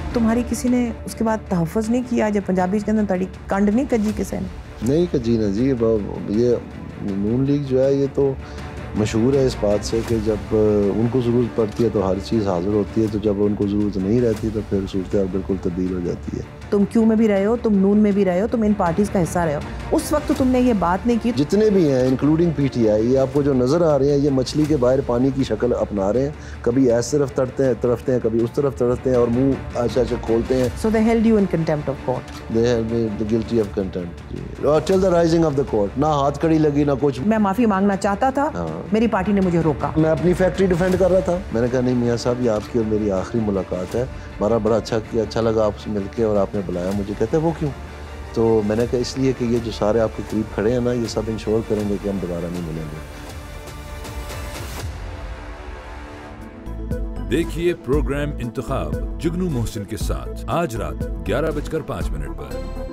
तुम्हारी किसी ने उसके बाद तहफ़्फ़ुज़ नहीं किया जब पंजाबी के अंदर तड़ी कंड नहीं कजी किसी ने? नहीं कजी ना जी, ये नून लीग जो है ये तो मशहूर है इस बात से कि जब उनको ज़रूरत पड़ती है तो हर चीज़ हाज़िर होती है, तो जब उनको ज़रूरत नहीं रहती तो फिर सूरत बिल्कुल तब्दील हो जाती है। तुम क्यू में भी रहे हो, तुम नून में भी रहे हो, तुम इन पार्टीज़ का हिस्सा रहे हो। उस वक्त तो तुमने ये बात नहीं की। जितने भी हैं इंक्लूडिंग पीटीआई, ये आपको जो नज़र आ रहे हैं ये मछली के बाहर पानी की शक्ल अपना रहे हैं। कभी इस तरफ तरफते हैं, कभी उस तरफ तरफते हैं और मुंह ऐसे ऐसे खोलते हैं। So they held you in contempt of court. They held me guilty of contempt. Till the rising of the court. ना हाथ कड़ी लगी ना कुछ। मैं माफ़ी मांगना चाहता था, मेरी पार्टी ने मुझे रोका। मैं अपनी फैक्ट्री डिफेंड कर रहा था। मैंने कहा नहीं मियाँ साहब, ये आपकी और मेरी आखिरी मुलाकात है, हमारा बड़ा अच्छा लगा आपसे मिलके और आपने बुलाया मुझे। कहते वो क्यों? तो मैंने कहा इसलिए कि ये जो सारे आपके करीब खड़े हैं ना, ये सब इंश्योर करेंगे कि हम दोबारा नहीं मिलेंगे। देखिए प्रोग्राम इंतखाब जुगनू मोहसिन के साथ आज रात 11:05 पर।